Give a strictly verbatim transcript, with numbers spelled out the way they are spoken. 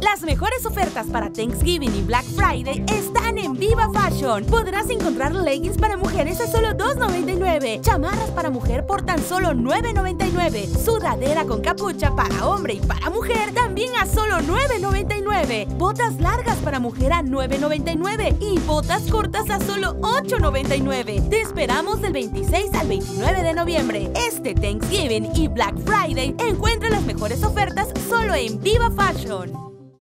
Las mejores ofertas para Thanksgiving y Black Friday están en Viva Fashion. Podrás encontrar leggings para mujeres a solo dos noventa y nueve, chamarras para mujer por tan solo nueve noventa y nueve, sudadera con capucha para hombre y para mujer también a solo nueve noventa y nueve, botas largas para mujer a nueve noventa y nueve y botas cortas a solo ocho noventa y nueve. Te esperamos del veintiséis al veintinueve de noviembre. Este Thanksgiving y Black Friday encuentra las mejores ofertas solo en Viva Fashion.